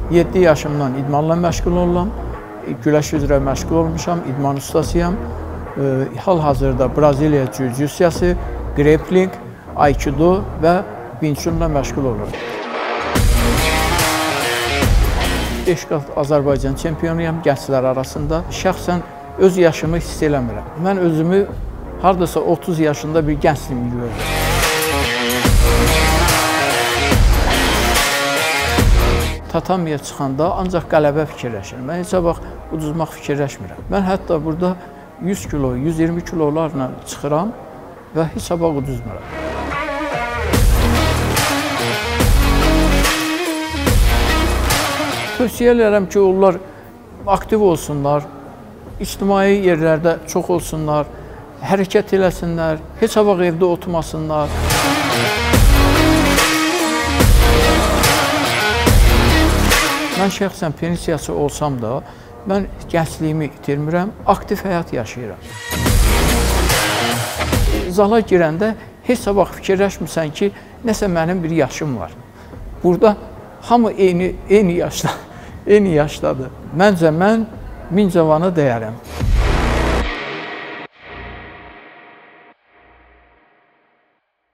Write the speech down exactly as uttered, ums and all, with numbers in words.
yeddi yaşımdan idmanla məşğul oluram. Güləş üzrə məşğul olmuşam, idman ustasıyam. Hal-hazırda Braziliya jiu-jitsiyası, grappling, aikido və Wing Chun'la məşğul oluram. beş qat Azərbaycan çempionuyam gənclər arasında. Şəxsən öz yaşımı hiss eləmirəm. Mən özümü hardasa otuz yaşında bir gəncliyimi gördüm. Tatamiyə çıxanda ancaq qələbə fikirləşirəm. Mən heç vaxt uduzmaq fikirləşmirəm. Mən hətta burada yüz kilo, yüz iyirmi kilolarla çıxıram və heç vaxt uduzmuram. Tövsiyə edirəm ki, onlar aktiv olsunlar, ictimai yerlərdə çox olsunlar, hərəkət eləsinlər, heç vaxt evdə oturmasınlar. Mən şəxsən pensiyası olsam da, mən gəncliyimi itirmirəm, aktiv həyat yaşayıram. Zala girəndə heç vaxt fikirləşmirsən ki, nəsə mənim bir yaşım var. Burada hamı eyni, eyni yaşda, eyni yaşdadır. Məncə mən min cavana dəyərəm.